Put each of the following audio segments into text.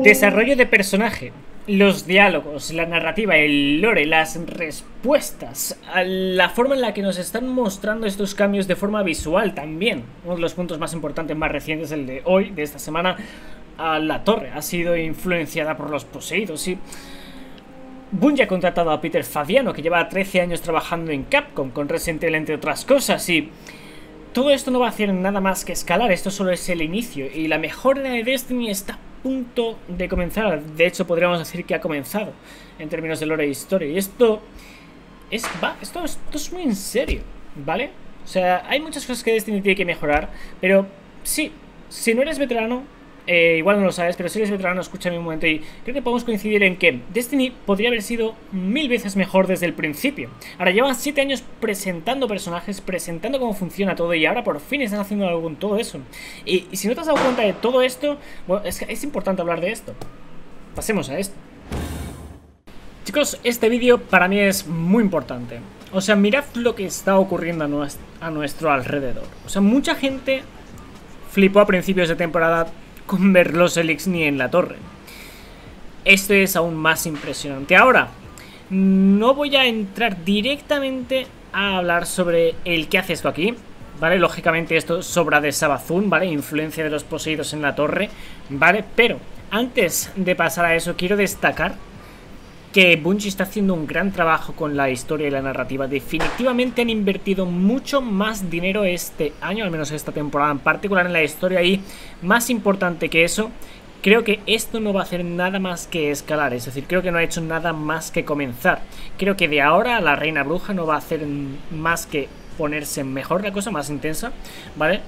Desarrollo de personaje, los diálogos, la narrativa, el lore, las respuestas, la forma en la que nos están mostrando estos cambios de forma visual también. Uno de los puntos más importantes, más recientes, el de hoy, de esta semana. La torre ha sido influenciada por los poseídos y Bungie ha contratado a Peter Fabiano, que lleva 13 años trabajando en Capcom con Resident Evil, entre otras cosas, y todo esto no va a hacer nada más que escalar. Esto solo es el inicio y la mejora de Destiny está a punto de comenzar. De hecho, podríamos decir que ha comenzado en términos de lore e historia, y esto es muy en serio, ¿vale? O sea, hay muchas cosas que Destiny tiene que mejorar, pero sí, si no eres veterano, igual no lo sabes, pero si eres veterano, escúchame un momento, y creo que podemos coincidir en que Destiny podría haber sido 1000 veces mejor desde el principio. Ahora llevan 7 años presentando personajes, presentando cómo funciona todo, y ahora por fin están haciendo algo con todo eso. Y si no te has dado cuenta de todo esto, bueno, es importante hablar de esto. Pasemos a esto. Chicos, este vídeo para mí es muy importante. O sea, mirad lo que está ocurriendo a nuestro alrededor. O sea, mucha gente flipó a principios de temporada con ver los Elixni en la torre. Esto es aún más impresionante. Ahora, no voy a entrar directamente a hablar sobre el qué hace esto aquí, ¿vale? Lógicamente esto sobra de Savathûn, ¿vale? Influencia de los poseídos en la torre, ¿vale? Pero antes de pasar a eso, quiero destacar que Bungie está haciendo un gran trabajo con la historia y la narrativa. Definitivamente han invertido mucho más dinero este año, al menos esta temporada en particular, en la historia, y más importante que eso, creo que esto no va a hacer nada más que escalar. Es decir, creo que no ha hecho nada más que comenzar. Creo que de ahora la Reina Bruja no va a hacer más que ponerse mejor la cosa, más intensa, ¿vale?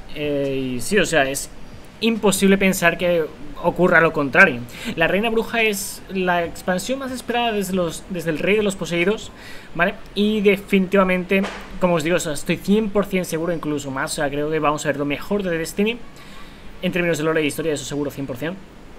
Y sí, o sea, es imposible pensar que ocurra lo contrario. La Reina Bruja es la expansión más esperada desde el Rey de los Poseídos, ¿vale? Y definitivamente, como os digo, o sea, estoy 100% seguro, incluso más, o sea, creo que vamos a ver lo mejor de Destiny en términos de lore e historia, eso seguro 100%,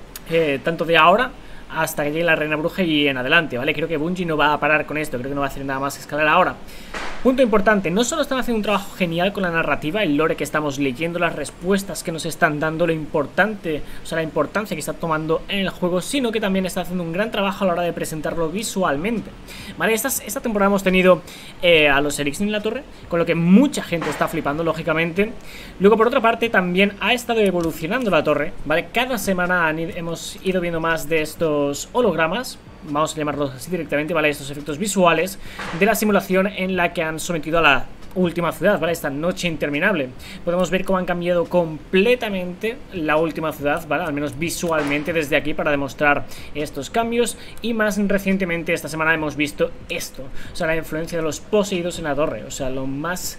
tanto de ahora hasta que llegue la Reina Bruja y en adelante, ¿vale? Creo que Bungie no va a parar con esto, creo que no va a hacer nada más que escalar ahora. Punto importante, no solo están haciendo un trabajo genial con la narrativa, el lore que estamos leyendo, las respuestas que nos están dando, lo importante, o sea, la importancia que está tomando en el juego, sino que también está haciendo un gran trabajo a la hora de presentarlo visualmente, ¿vale? Esta temporada hemos tenido a los Elixni en la torre, con lo que mucha gente está flipando, lógicamente. Luego, por otra parte, también ha estado evolucionando la torre, ¿vale? Cada semana hemos ido viendo más de estos hologramas, vamos a llamarlos así directamente, ¿vale? Estos efectos visuales de la simulación en la que han sometido a la última ciudad, ¿vale? Esta noche interminable. Podemos ver cómo han cambiado completamente la última ciudad, ¿vale? Al menos visualmente desde aquí, para demostrar estos cambios. Y más recientemente, esta semana, hemos visto esto, o sea, la influencia de los poseídos en la torre, o sea, lo más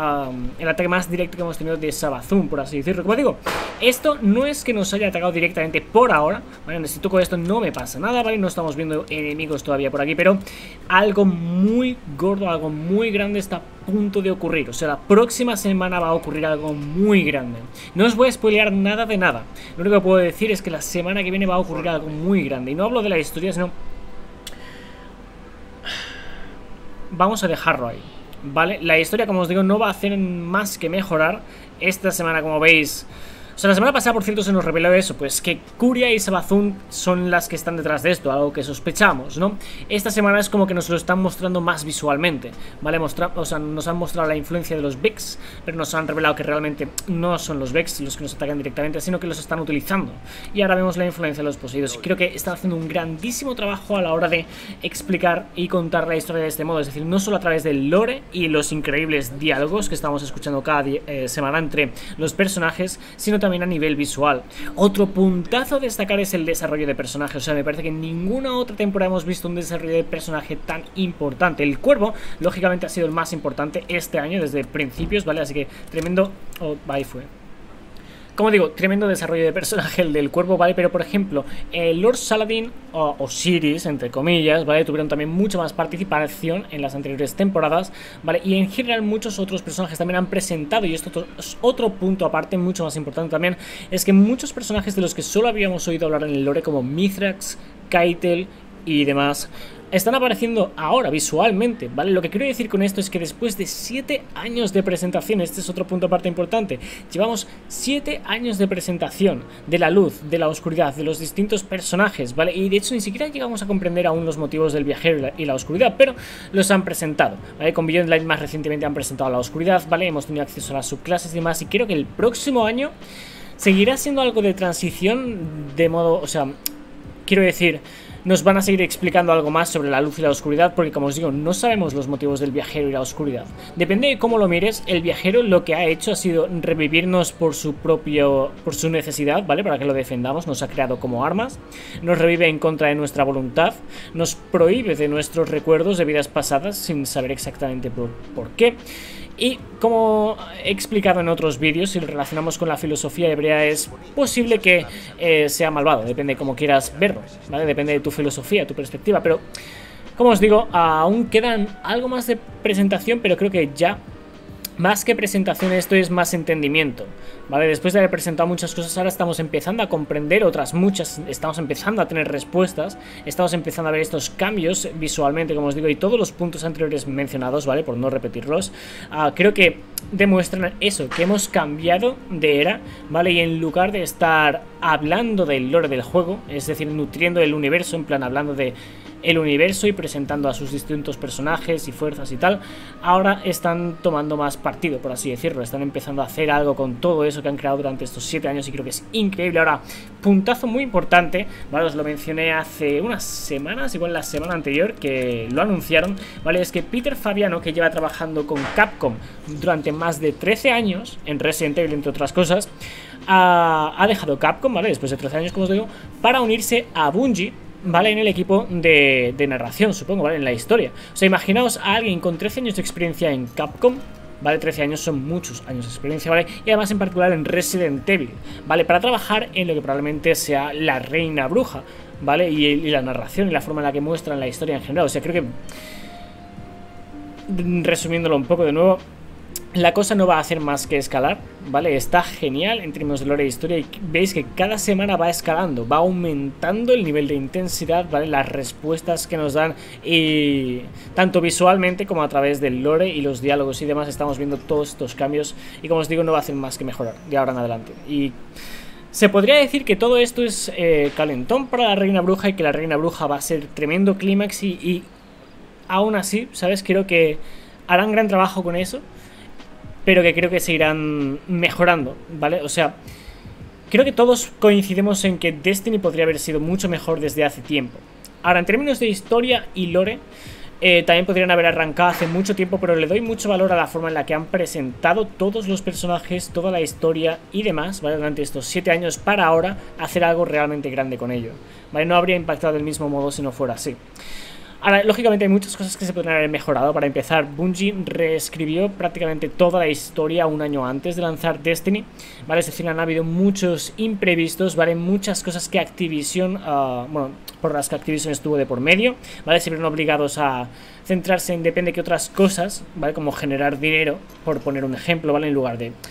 el ataque más directo que hemos tenido de Savathûn, por así decirlo. Como digo, esto no es que nos haya atacado directamente por ahora, ¿vale? Si toco esto no me pasa nada, ¿vale? No estamos viendo enemigos todavía por aquí, pero algo muy gordo, algo muy grande está a punto de ocurrir. O sea, la próxima semana va a ocurrir algo muy grande. No os voy a spoilear nada de nada. Lo único que puedo decir es que la semana que viene va a ocurrir algo muy grande. Y no hablo de la historia, sino vamos a dejarlo ahí, ¿vale? La historia, como os digo, no va a hacer más que mejorar. Esta semana, como veis, o sea, la semana pasada, por cierto, se nos reveló eso, pues que Curia y Savathûn son las que están detrás de esto, algo que sospechamos, ¿no? Esta semana es como que nos lo están mostrando más visualmente, ¿vale? O sea, nos han mostrado la influencia de los Vex, pero nos han revelado que realmente no son los Vex los que nos atacan directamente, sino que los están utilizando. Y ahora vemos la influencia de los poseídos. Creo que están haciendo un grandísimo trabajo a la hora de explicar y contar la historia de este modo, es decir, no solo a través del lore y los increíbles diálogos que estamos escuchando cada semana entre los personajes, sino también a nivel visual. Otro puntazo a destacar es el desarrollo de personajes. O sea, me parece que en ninguna otra temporada hemos visto un desarrollo de personaje tan importante. El Cuervo, lógicamente, ha sido el más importante este año desde principios, ¿vale? Así que tremendo... Oh, ahí fue. Como digo, tremendo desarrollo de personaje el del Cuervo, ¿vale? Pero, por ejemplo, Lord Saladin o Osiris, entre comillas, ¿vale? Tuvieron también mucha más participación en las anteriores temporadas, ¿vale? Y en general muchos otros personajes también han presentado, y esto es otro punto aparte, mucho más importante también, es que muchos personajes de los que solo habíamos oído hablar en el lore, como Mithrax, Keitel y demás, están apareciendo ahora visualmente, ¿vale? Lo que quiero decir con esto es que después de 7 años de presentación, este es otro punto aparte importante, llevamos 7 años de presentación de la luz, de la oscuridad, de los distintos personajes, ¿vale? Y de hecho ni siquiera llegamos a comprender aún los motivos del viajero y la oscuridad, pero los han presentado, ¿vale? Con Beyond Light más recientemente han presentado la oscuridad, ¿vale? Hemos tenido acceso a las subclases y demás, y creo que el próximo año seguirá siendo algo de transición de modo, o sea, quiero decir, nos van a seguir explicando algo más sobre la luz y la oscuridad, porque como os digo, no sabemos los motivos del viajero y la oscuridad. Depende de cómo lo mires, el viajero lo que ha hecho ha sido revivirnos por su necesidad, ¿vale? Para que lo defendamos, nos ha creado como armas, nos revive en contra de nuestra voluntad, nos prohíbe de nuestros recuerdos de vidas pasadas sin saber exactamente por qué. Y como he explicado en otros vídeos, si lo relacionamos con la filosofía hebrea, es posible que sea malvado, depende de cómo quieras verlo, ¿vale? Depende de tu filosofía, tu perspectiva, pero como os digo, aún quedan algo más de presentación, pero creo que ya, más que presentación, esto es más entendimiento, ¿vale? Después de haber presentado muchas cosas, ahora estamos empezando a comprender otras muchas, estamos empezando a tener respuestas, estamos empezando a ver estos cambios visualmente, como os digo, y todos los puntos anteriores mencionados, ¿vale? Por no repetirlos, creo que demuestran eso, que hemos cambiado de era, ¿vale? Y en lugar de estar hablando del lore del juego, es decir, nutriendo el universo, en plan hablando de el universo y presentando a sus distintos personajes y fuerzas y tal, ahora están tomando más partido, por así decirlo, están empezando a hacer algo con todo eso que han creado durante estos 7 años y creo que es increíble. Ahora, puntazo muy importante, ¿vale? Os lo mencioné hace unas semanas, igual la semana anterior que lo anunciaron, ¿vale? Es que Peter Fabiano, que lleva trabajando con Capcom durante más de 13 años en Resident Evil, entre otras cosas, ha dejado Capcom, ¿vale? Después de 13 años, como os digo, para unirse a Bungie, ¿vale? En el equipo de narración, supongo, ¿vale? En la historia. O sea, imaginaos a alguien con 13 años de experiencia en Capcom, ¿vale? 13 años son muchos años de experiencia, ¿vale? Y además en particular en Resident Evil, ¿vale? Para trabajar en lo que probablemente sea la Reina Bruja, ¿vale? Y la narración y la forma en la que muestran la historia en general. O sea, creo que, resumiéndolo un poco de nuevo, la cosa no va a hacer más que escalar, ¿vale? Está genial en términos de lore e historia y veis que cada semana va escalando, va aumentando el nivel de intensidad, ¿vale? Las respuestas que nos dan, y tanto visualmente como a través del lore y los diálogos y demás estamos viendo todos estos cambios y como os digo no va a hacer más que mejorar de ahora en adelante. Y se podría decir que todo esto es calentón para la Reina Bruja y que la Reina Bruja va a ser tremendo clímax y aún así, ¿sabes? Creo que harán gran trabajo con eso, pero que creo que se irán mejorando, ¿vale? O sea, creo que todos coincidimos en que Destiny podría haber sido mucho mejor desde hace tiempo. Ahora, en términos de historia y lore, también podrían haber arrancado hace mucho tiempo, pero le doy mucho valor a la forma en la que han presentado todos los personajes, toda la historia y demás, ¿vale? Durante estos 7 años para ahora hacer algo realmente grande con ello, ¿vale? No habría impactado del mismo modo si no fuera así. Ahora, lógicamente hay muchas cosas que se podrían haber mejorado. Para empezar, Bungie reescribió prácticamente toda la historia un año antes de lanzar Destiny, ¿vale? Es decir, han habido muchos imprevistos, ¿vale? Muchas cosas que Activision, bueno, por las que Activision estuvo de por medio, ¿vale? Se vieron obligados a centrarse en depende de qué otras cosas, ¿vale? Como generar dinero, por poner un ejemplo, ¿vale? En lugar de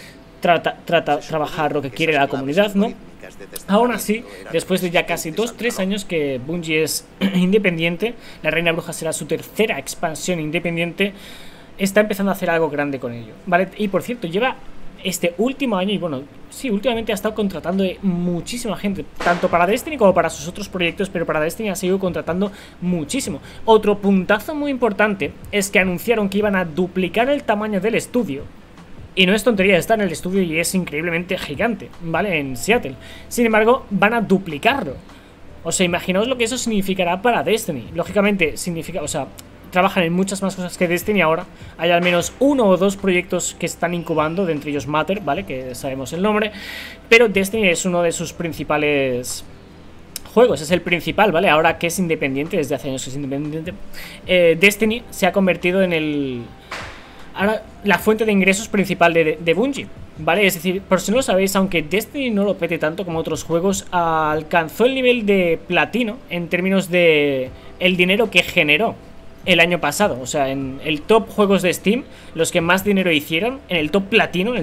trabajar lo que quiere la comunidad, ¿no? Aún así, después de ya casi 2-3 años que Bungie es independiente, la Reina Bruja será su tercera expansión independiente, está empezando a hacer algo grande con ello, ¿vale? Y por cierto, lleva este último año, y bueno, sí, últimamente ha estado contratando muchísima gente, tanto para Destiny como para sus otros proyectos, pero para Destiny ha seguido contratando muchísimo. Otro puntazo muy importante es que anunciaron que iban a duplicar el tamaño del estudio. Y no es tontería, está en el estudio y es increíblemente gigante, ¿vale? En Seattle. Sin embargo, van a duplicarlo. O sea, imaginaos lo que eso significará para Destiny. Lógicamente, significa, o sea, trabajan en muchas más cosas que Destiny ahora. Hay al menos 1 o 2 proyectos que están incubando, de entre ellos Matter, ¿vale? Que sabemos el nombre. Pero Destiny es uno de sus principales juegos, es el principal, ¿vale? Ahora que es independiente, desde hace años que es independiente, Destiny se ha convertido en el... ahora la fuente de ingresos principal de Bungie, ¿vale? Es decir, por si no lo sabéis, aunque Destiny no lo pete tanto como otros juegos, alcanzó el nivel de platino en términos de el dinero que generó el año pasado. O sea, en el top juegos de Steam, los que más dinero hicieron, en el top platino, en el top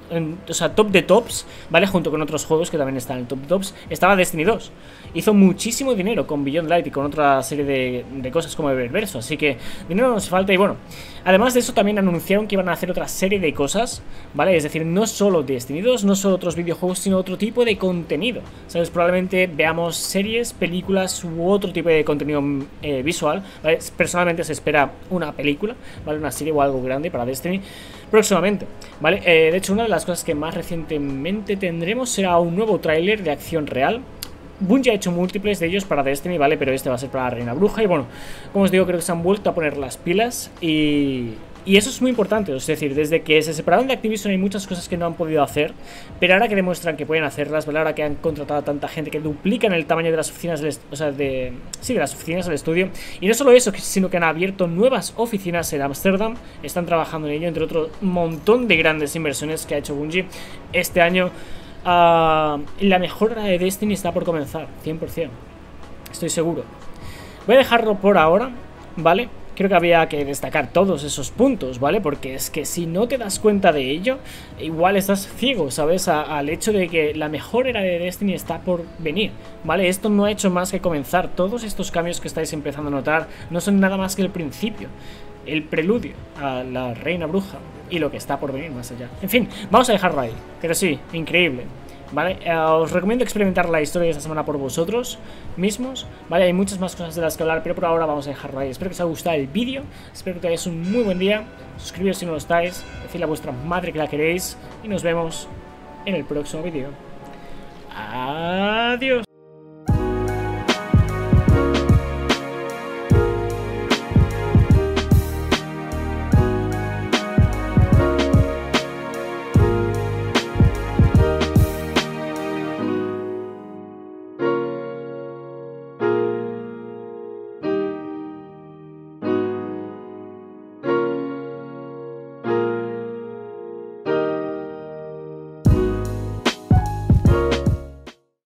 o sea, top de tops, ¿vale? Junto con otros juegos que también están en el top de tops, estaba Destiny 2. Hizo muchísimo dinero con Beyond Light y con otra serie de cosas como Eververso, así que dinero nos falta. Y bueno, además de eso también anunciaron que iban a hacer otra serie de cosas, ¿vale? Es decir, no solo Destiny 2, no solo otros videojuegos, sino otro tipo de contenido, ¿sabes? Probablemente veamos series, películas u otro tipo de contenido visual, ¿vale? Personalmente se espera una película, ¿vale? Una serie o algo grande para Destiny próximamente, ¿vale? De hecho, una de las cosas que más recientemente tendremos será un nuevo tráiler de acción real. Bungie ha hecho múltiples de ellos para Destiny, ¿vale? Pero este va a ser para la Reina Bruja. Y bueno, como os digo, creo que se han vuelto a poner las pilas y eso es muy importante. Es decir, desde que se separaron de Activision hay muchas cosas que no han podido hacer, pero ahora que demuestran que pueden hacerlas, ¿vale? Ahora que han contratado a tanta gente, que duplican el tamaño de las oficinas de las oficinas del estudio. Y no solo eso, sino que han abierto nuevas oficinas en Ámsterdam. Están trabajando en ello, entre otro montón de grandes inversiones que ha hecho Bungie este año. La mejora de Destiny está por comenzar, 100%. Estoy seguro. Voy a dejarlo por ahora, ¿vale? Creo que había que destacar todos esos puntos, ¿vale? Porque es que si no te das cuenta de ello, igual estás ciego, ¿sabes? Al hecho de que la mejor era de Destiny está por venir, ¿vale? Esto no ha hecho más que comenzar. Todos estos cambios que estáis empezando a notar no son nada más que el principio, el preludio a la Reina Bruja y lo que está por venir más allá. En fin, vamos a dejarlo ahí. Pero sí, increíble, ¿vale? Os recomiendo experimentar la historia de esta semana por vosotros mismos, ¿vale? Hay muchas más cosas de las que hablar, pero por ahora vamos a dejarlo ahí. Espero que os haya gustado el vídeo, espero que tengáis un muy buen día. Suscribiros si no lo estáis, decidle a vuestra madre que la queréis y nos vemos en el próximo vídeo. Adiós.